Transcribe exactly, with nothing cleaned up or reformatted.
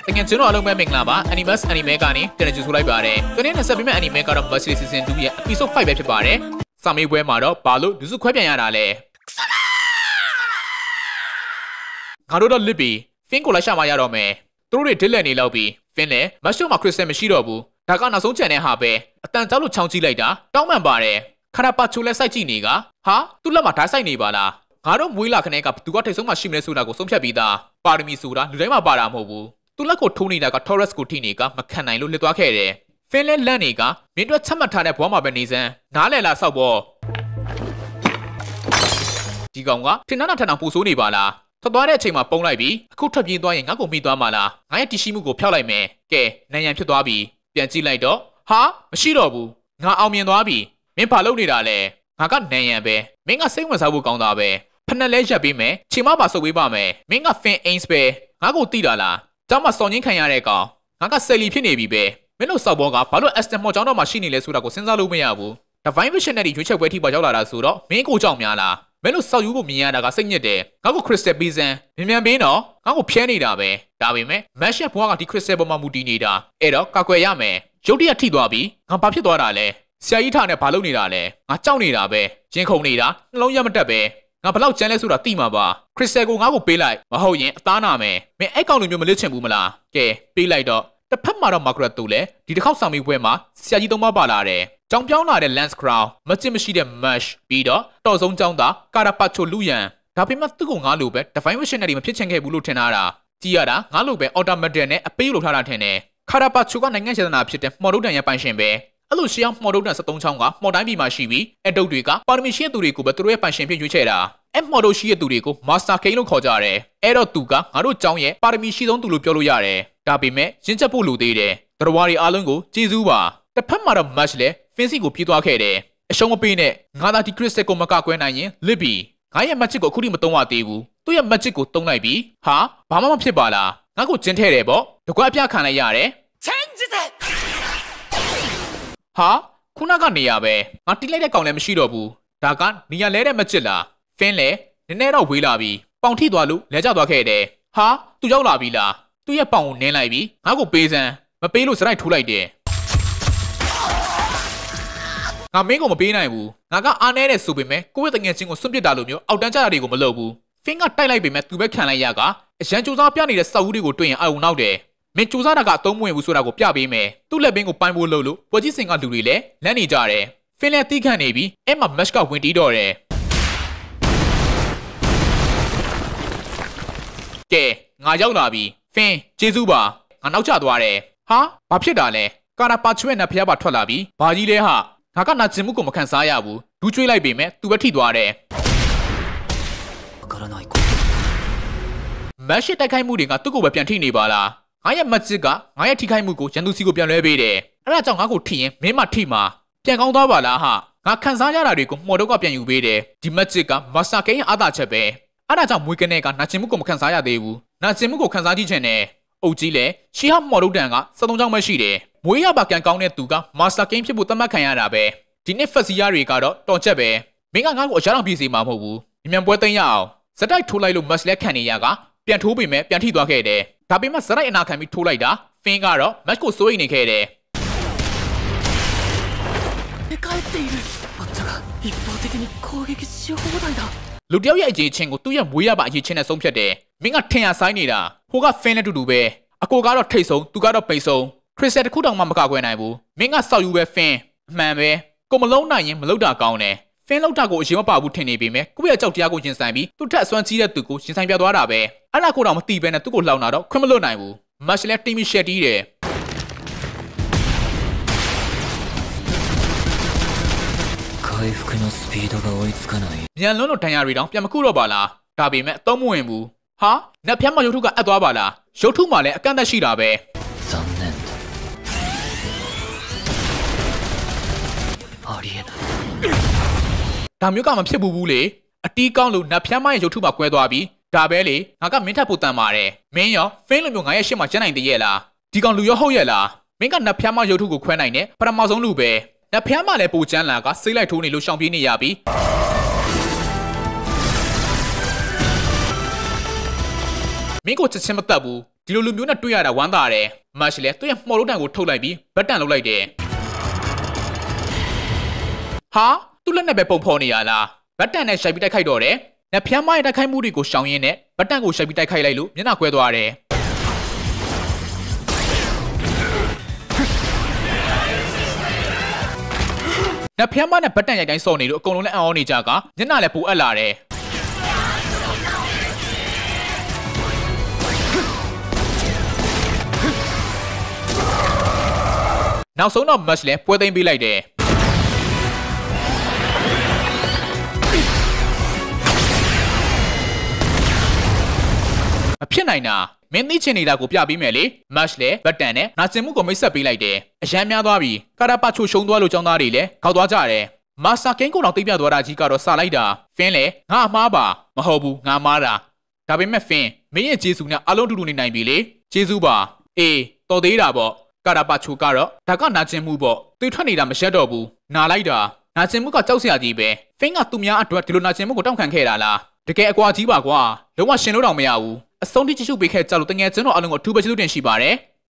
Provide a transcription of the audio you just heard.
တကယ်ကျွန်တော်အလုံးမဲ့မင်္ဂလာပါ Animask anime ကနေပြန်ကြည့်ဆိုလိုက်ပါတယ်။ဒီနေ့နဲ့ဆက်ပြီးမဲ့ anime ကတော့ Mashle season two ရဲ့ episode five ပဲဖြစ်ပါတယ်။စာမေးပွဲမှာတော့ဘာလို့လူစုခွဲပြန်ရတာလဲ။ငါတို့တော့လစ်ပြီး Fin ကိုလိုက်ရှာမှရတော့မယ်။သူတို့တွေဒစ်လက်နေလောက်ပြီး Fin လည်း Mashle မှာ crystal မရှိတော့ဘူး။ဒါကနောက်ဆုံးချန်တဲ့ဟာပဲ။အတန်ကြောက်လို့ချောင်းကြည့်လိုက်တာတောင်းပန်ပါတယ်။ Carpaccio လည်းစိုက်ကြည့်နေကဟာသူ့လက်မှာဓာတ်စိုက်နေပါလား။ငါတို့မွေးလာခနဲ့ကဘသူကထိတ်ဆုံးမှရှိမလဲဆိုတာကိုဆုံးဖြတ်ပြီးသား။ပါရမီဆိုတာလူတိုင်းမှာပါတာမဟုတ်ဘူး။သူလက်ကိုထိုးနေတာက Taurus ကိုထိနေကမခံနိုင်လို့လှစ်သွားခဲ့တယ်။ Fin လဲလန့်နေကမင်းတို့ချက်မှတ်ထားတဲ့ဘွားမှာပဲနေစမ်းနားလည်လားဆောက်ပေါ့ဒီကောင်ကထင်နာထန်အောင်ပူဆိုးနေပါလားထွက်သွားတဲ့အချိန်မှာပုံလိုက်ပြီးအခုထွက်ပြေးသွားရင်ငါ့ကိုမိသွားမှာလားငါရဲ့တီရှိမှုကိုဖျောက်လိုက်မယ်ကဲနန်ရန်ဖြစ်သွားပြီပြန်ကြည့်လိုက်တော့ဟာမရှိတော့ဘူးငါအောင်မြင်သွားပြီမင်းဘာလုပ်နေတာလဲငါကနန်ရန်ပဲမင်းကစိတ်ဝင်စားဖို့ကောင်းတာပဲဖက်နဲ့လဲရက်ပေးမယ်ချိန်မပါဆုပ်ပေးပါမယ်မင်းက Fin Ains ပဲငါ့ကိုတိတာလားကျောင်းမှာစော်ညင်းခံရတဲ့ကောင်ငါကဆယ်လီဖြစ်နေပြီပဲမင်းတို့စောက်ဘောကဘာလို့ Aston မော်ကျောင်းတော်မှာရှိနေလဲဆိုတာကိုစဉ်းစားလို့မရဘူး Divine Visionary ရွေးချက်ပွဲထိပါရောက်လာတာဆိုတော့မင်းကိုကြောက်များလားမင်းတို့စောက်ယူကိုမြင်ရတာကစိတ်ညစ်တယ်ငါကို Crystal ပေးစမ်းမြန်မြန်ပေးတော့ငါကိုဖျဲနေတာပဲဒါပေမဲ့ Mashle ဘွားကဒီ Crystal ပေါ်မှာမူတည်နေတာအဲ့တော့ကာကွယ်ရမယ်ရုတ်တရက်ထိသွားပြီးငါဘာဖြစ်သွားတာလဲဆရာကြီးထားနဲ့ဘာလုပ်နေတာလဲငါကြောက်နေတာပဲရင်ခုန်နေတာနှလုံးရမတက်ပဲငါဘလောက်ကျန်းလဲဆိုတာသိမှာပါခရစ်စတယ်ကိုငါ့ကိုပေးလိုက်မဟုတ်ရင်အသားနာမယ်မင်းအဲ့ကောင်လိုမျိုးမလစ်ချင်ဘူးမလားကဲပေးလိုက်တော့တစ်ဖက်မှာတော့မာဂရက်တူလည်းဒီတစ်ခေါက်ဆောင်ပြီးပွဲမှာဆရာကြီးသုံးပါးပါလာတယ်ကြောင်ပြောင်းလာတဲ့ Lance Crown မကျင့်မရှိတဲ့ Mash ပြီးတော့တော်ဆုံးကျောင်းသား Carpaccio လူရန်ဒါပေမဲ့သူ့ကိုငါလိုပဲ Divine Visionary မဖြစ်ချင်ခဲ့ဘူးလို့ထင်ထားတာကြည့်ရတာငါလိုပဲ Automatic နဲ့အပေးလို့ထားတာထင်တယ် Carpaccio ကနိုင်ငံရေးသနာဖြစ်တဲ့မော်ဒုတ်တန်ရဲ့ပိုင်ရှင်ပဲအဲ့လိုရှေးအောင်မော်ဒုတ်တန်seventeenချောင်းကမော်တိုင်းပြည်မှာရှိပြီးအတုတ်တွေကပါရမီရှိတဲ့သူတွေကိုပဲသူတို့ရဲ့ပိုင်ရှင်ဖြစ်ရွေးချယ်တာအဲ့မော်ဒုတ်ရှိတဲ့သူတွေကို Master King လို့ခေါ်ကြတယ်အဲ့တော့သူကငါတို့ကျောင်းရဲ့ပါရမီရှိဆုံးသူလို့ပြောလို့ရတယ်ဒါပေမဲ့ရင်းချက်ဖို့လိုသေးတယ်တရဝါတွေအားလုံးကိုကျေးဇူးပါတစ်ဖက်မှာတော့ Mashle လည်း Fin စီကိုပြေးသွားခဲ့တယ်အရှုံးမပေးနဲ့ငါသာဒီ Crystal ကိုမကကွဲနိုင်ရင်လစ်ပြီငါရဲ့ magic ကိုအခုထိမသုံးရသေးဘူးသူ့ရဲ့ magic ကိုသုံးလိုက်ပြီးဟာဘာမှမဖြစ်ပါလားငါ့ကိုကျင်းထဲတယ်ပေါ့တကွက်အပြခံလိုက်ရတယ်ဟာခုနကနေရပဲငါတိလိုက်တဲ့ကောင်လည်းမရှိတော့ဘူးဒါကနေရလဲတဲ့မချစ်လား Fin လည်းနည်းနည်းတော့ဝေးလာပြီးပေါင်ထိသွားလို့လဲကျသွားခဲ့တယ်ဟာသူရောက်လာပြီလားသူ့ရဲ့ပေါင်ကိုနင်းလိုက်ပြီးငါ့ကိုပေးစမ်းမပေးလို့စရိုက်ထိုးလိုက်တယ်ငါမင်းကိုမပေးနိုင်ဘူးငါကအားနဲတဲ့ဆိုပေမဲ့ကိုယ့်ရဲ့တငယ်ချင်းကိုစွန့်ပစ်တာလိုမျိုးအောက်တန်းကြတာတွေကိုမလုပ်ဘူး Fin ကတိုက်လိုက်ပေမဲ့သူပဲခံလိုက်ရကအရန်ကြိုးစားပြနေတဲ့စောက်ဦးတွေကိုတွေ့ရင်အုံနောက်တယ်မင်းကြိုးစားတာကအသုံးမဝင်ဘူးဆိုတာကိုပြပေးမယ်သူ့လက်ဘင်းကိုပိုင်းဖို့လုပ်လို့ပွဲကြီးစင်ကလူတွေလည်းလန့်နေကြတယ် Fin လည်းတီးခန့်နေပြီးအဲ့မှာ Mash ကဝင်တီးတော့တယ်ကဲငါရောက်လာပြီ Fin ကျေးဇူးပါငါနောက်ကျသွားတယ်ဟာဘာဖြစ်တာလဲ Carpaccio ရဲ့နတ်ဖျားပါထွက်လာပြီးဘာကြီးလဲဟာငါကနာကျင်မှုကိုမခံစားရဘူးဒူးကျွေးလိုက်ပေမဲ့သူပဲထိသွားတယ်မက်ရှ်တိုက်ခိုက်မှုတွေကသူ့ကိုပဲပြန်ထိနေပါလားငါရဲ့မက်ဂျစ်ကငါရဲ့ထိခိုက်မှုကိုရန်သူစီကိုပြန်လွှဲပေးတယ်အဲ့ဒါကြောင့်ငါ့ကိုထိရင်မင်းမထိမှာပြန်ကောင်းသွားပါလားဟာငါခံစားရတာတွေကိုမှော်တော့ကပြန်ယူပေးတယ်ဒီမက်ဂျစ်ကမာစတာကိန်းရဲ့အားသာချက်ပဲအဲ့ဒါကြောင့်မွေးကနေကနာကျင်မှုကိုမခံစားရသေးဘူးနာကျင်မှုကိုခံစားကြည့်ချင်တယ်အုတ်ကြီးလည်းရှီဟာမှော်တော့တန်ကseventeenချောင်းပဲရှိတယ်မွေးရပါကန်ကောင်းတဲ့သူကမာစတာကိန်းဖြစ်ဖို့သတ်မှတ်ခံရတာပဲဒီနေ့ဖက်စီယာတွေကတော့တော်ချက်ပဲမင်းကငါ့ကိုအရာတော်ပြည်စီမှာမဟုတ်ဘူးမြန်ပွဲသိမ်းရအောင်စတိုက်ထိုးလိုက်လို့ Mash လက်ခံနေရကပြန်ထိုးပေမဲ့ပြန်ထိသွားခဲ့တယ်ဒါပေမဲ့စတိုက်အနာခံပြီးထိုးလိုက်တာ Fin ကတော့ Mash ကိုစိုးရိမ်နေခဲ့တယ်လူတယောက်ရဲ့အရေးချင်းကိုသူ့ရဲ့မွေးရပါအရေးချင်းနဲ့ဆုံးဖြတ်တယ်မင်းကထင်ရဆိုင်နေတာဟိုက Fin နဲ့တူတူပဲအကိုကတော့ထိတ်ဆုံးသူကတော့ပိတ်ဆုံး Crystal တခုတောင်မှမကကွယ်နိုင်ဘူးမင်းကစောက်ယူပဲ Fin အမှန်ပဲကိုမလုံးနိုင်ရင်မလုပ်တာကောင်းတယ် Fin လောက်တာကိုအရင်မပါဘူးထင်နေပေမဲ့ကိုယ့်ရဲ့ကြောက်တရားကိုရင်ဆိုင်ပြီးသူ့ထက်အစွမ်းကြီးတဲ့သူကိုရင်ဆိုင်ပြသွားတာပဲအဲ့ဒါကိုတော့မသိဘဲနဲ့သူ့ကိုလှောင်တာတော့ခွင့်မလွတ်နိုင်ဘူး Mashle လည်းတင်းပြီးရှက်တီးတယ်မြန်လွန်းလို့တန်ရာတွေတောင်ပြန်မကူတော့ပါလားဒါပေမဲ့အသုံးမဝင်ဘူးဟာနတ်ဖျားမရုပ်ထုကအပ်သွားပါလားရုပ်ထုမှလည်းအကန့်အသတ်ရှိတာပဲဒါမျိုးကမဖြစ်ဘူးဘူးလေအတီးကောင်းလို့နတ်ဖျားမရဲ့ရုပ်ထုမှာကွဲသွားပြီးဒါပဲလေငါကမင်းထပ်ဖို့တန်ပါတယ်မင်းရော Fin လိုမျိုးငါရဲ့ရှေ့မှာကျန်နိုင်သေးရဲ့လားဒီကောင်လူရောဟုတ်ရဲ့လားမင်းကနတ်ဖျားမရုပ်ထုကိုခွဲနိုင်တဲ့ပထမဆုံးလူပဲနတ်ဖျားမလည်းပိုကျန်းလာကစိတ်လိုက်ထိုးနေလို့ရှောင်ပြေးနေရပြီမင်းကိုချက်ချင်းမတတ်ဘူးဒီလိုလူမျိုးနဲ့တွေ့ရတာဝမ်းသာတယ်မတ်ရှ်လည်းသူ့ရဲ့မှော်လို့တန်ကိုထုတ်လိုက်ပြီးဘတ်တန်လုပ်လိုက်တယ်ဟာသူ့လက်နဲ့ပဲပုံဖော်နေရလားဘတ်တန်နဲ့ရှိုက်ပြီးတိုက်ခိုက်တော့တယ်နဖျမ်းမရဲ့တိုက်ခိုက်မှုတွေကိုရှောင်ရင်းနဲ့ဘတ်တန်ကိုရှိုက်ပြီးတိုက်ခိုက်လိုက်လို့မျက်နှာကွဲသွားတယ်နဖျမ်းမနဲ့ဘတ်တန်ရိုက်တိုင်းစော်နေလို့အကုန်လုံးလည်းအံ့ဩနေကြကမျက်နှာလည်းပူအပ်လာတယ်နောက်ဆုံးတော့မတ်ရှ်လည်းပွဲသိမ်းပေးလိုက်တယ်မဖြစ်နိုင်တာမင်းသိချင်နေတာကိုပြပေးမယ်လေမတ်ရှ်လည်းဘတ်တန်နဲ့နာကျင်မှုကိုမိတ်ဆက်ပေးလိုက်တယ်အရန်များသွားပြီကာရာပါချိုရှုံသွားလို့ចောင်းသားတွေလည်းခေါက်သွားကြတယ်မာစတာကင်းကိုတော့သိပြသွားတာကြီးကတော့စာလိုက်တာဖင်းလေငါအမှားပါမဟုတ်ဘူးငါမှားတာဒါပေမဲ့ဖင်းမင်းရဲ့ဂျေဆူနဲ့အလုံးတူတူနေနိုင်ပြီလေဂျေဆူပါအေးတော်သေးတာပေါ့ကာရာပါချိုကတော့ဒါကနာကျင်မှုပေါ့သူထွက်နေတာမရှက်တော့ဘူးနာလိုက်တာနာကျင်မှုကကြောက်စရာကြီးပဲဖင်းကသူများအတွက်ဒီလိုနာကျင်မှုကိုတောင်းခံခဲ့တာလားတကယ်အကွာကြီးပါကွာလုံးဝရှင်လို့တော့မရဘူးအဆုံးထိချစ်ချုပ်ပေးခဲ့ကြလို့တငယ်ချင်းတော်အလုံးကိုအထူးပဲကျေးဇူးတင်ရှိပါတယ်